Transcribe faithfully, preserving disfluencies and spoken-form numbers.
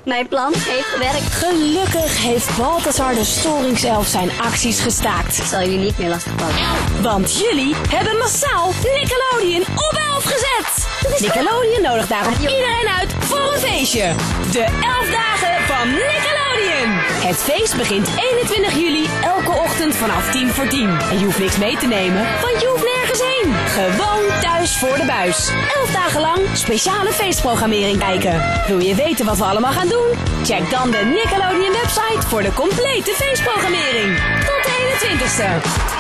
Mijn plan heeft gewerkt. Gelukkig heeft Balthazar de Storingself zijn acties gestaakt. Ik zal jullie niet meer lastigvallen. Want jullie hebben massaal Nickelodeon op elf gezet. Nickelodeon nodigt daarom iedereen uit voor een feestje. De elf dagen van Nickelodeon. Het feest begint eenentwintig juli elke ochtend vanaf tien voor tien. En je hoeft niks mee te nemen, want je hoeft nergens heen. Gewoon thuis voor de buis. elf dagen lang speciale feestprogrammering kijken. Wil je weten wat we allemaal gaan doen? Check dan de Nickelodeon website voor de complete feestprogrammering. Tot de eenentwintigste.